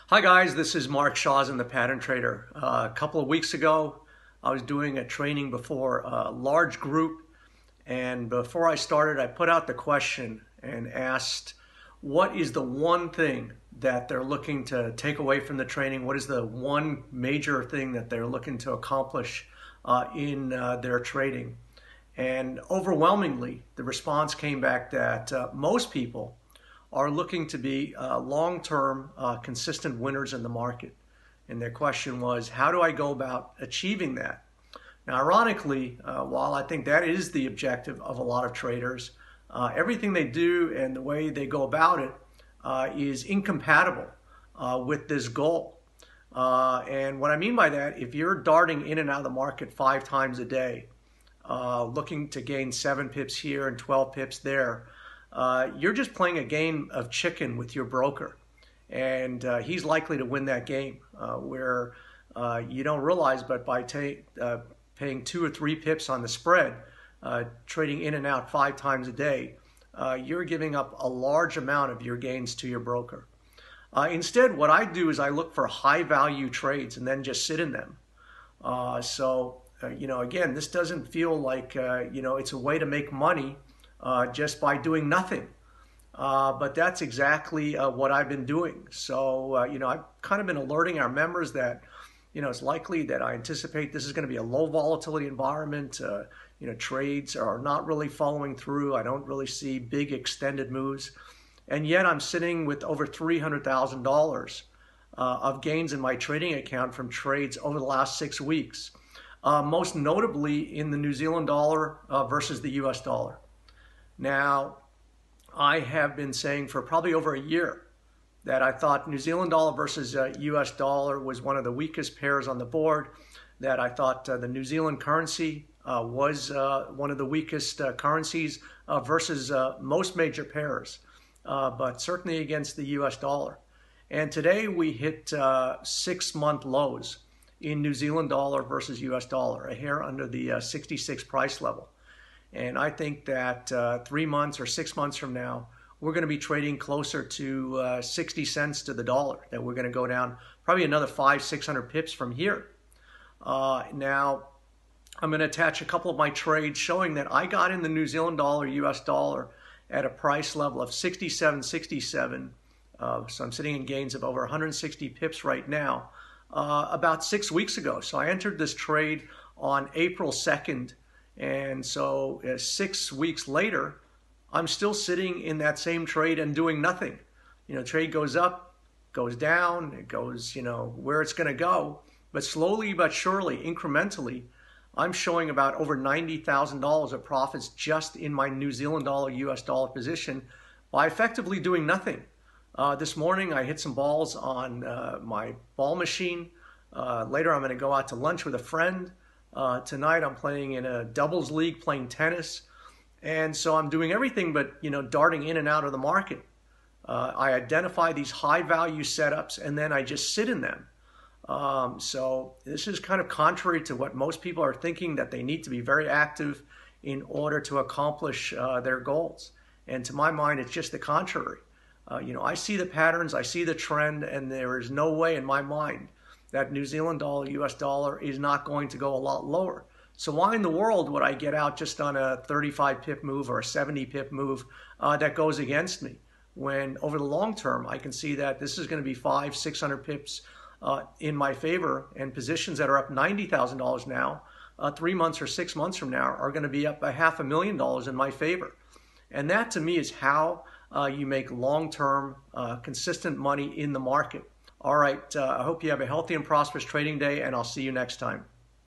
Hi guys, this is Mark Shawson, the Pattern Trader. A couple of weeks ago, I was doing a training before a large group, and before I started, I put out the question and asked, what is the one thing that they're looking to take away from the training? What is the one major thing that they're looking to accomplish in their trading? And overwhelmingly, the response came back that most people are looking to be long-term, consistent winners in the market. And their question was, how do I go about achieving that? Now, ironically, while I think that is the objective of a lot of traders, everything they do and the way they go about it is incompatible with this goal. And what I mean by that, if you're darting in and out of the market 5 times a day, looking to gain 7 pips here and 12 pips there, you're just playing a game of chicken with your broker, and he's likely to win that game where you don't realize, but by paying 2 or 3 pips on the spread, trading in and out 5 times a day, you're giving up a large amount of your gains to your broker. Instead, what I do is I look for high value trades and then just sit in them. Again, this doesn't feel like it's a way to make money just by doing nothing. But that's exactly what I've been doing. So, I've kind of been alerting our members that, it's likely that I anticipate this is going to be a low volatility environment. Trades are not really following through. I don't really see big extended moves. And yet I'm sitting with over $300,000 of gains in my trading account from trades over the last 6 weeks. Most notably in the New Zealand dollar versus the US dollar. Now, I have been saying for probably over a year that I thought New Zealand dollar versus US dollar was one of the weakest pairs on the board, that I thought the New Zealand currency was one of the weakest currencies versus most major pairs, but certainly against the US dollar. And today we hit 6-month lows in New Zealand dollar versus US dollar, a hair under the 66 price level. And I think that 3 months or 6 months from now, we're going to be trading closer to 60 cents to the dollar, that we're going to go down probably another 500-600 pips from here. Now, I'm going to attach a couple of my trades showing that I got in the New Zealand dollar, US dollar at a price level of 67.67. So I'm sitting in gains of over 160 pips right now, about 6 weeks ago. So I entered this trade on April 2nd. And so 6 weeks later, I'm still sitting in that same trade and doing nothing. Trade goes up, goes down, it goes, where it's going to go. But slowly but surely, incrementally, I'm showing about over $90,000 of profits just in my New Zealand dollar, US dollar position by effectively doing nothing. This morning, I hit some balls on my ball machine. Later, I'm going to go out to lunch with a friend. Tonight I'm playing in a doubles league, playing tennis. And so I'm doing everything but, darting in and out of the market. I identify these high value setups and then I just sit in them. So this is kind of contrary to what most people are thinking, that they need to be very active in order to accomplish their goals. And to my mind, it's just the contrary. I see the patterns, I see the trend, and there is no way in my mind that New Zealand dollar, US dollar is not going to go a lot lower. So why in the world would I get out just on a 35 pip move or a 70 pip move that goes against me, when over the long term I can see that this is going to be 500-600 pips in my favor, and positions that are up $90,000 now, 3 months or 6 months from now, are going to be up $500,000 in my favor. And that to me is how you make long-term consistent money in the market. All right, I hope you have a healthy and prosperous trading day, and I'll see you next time.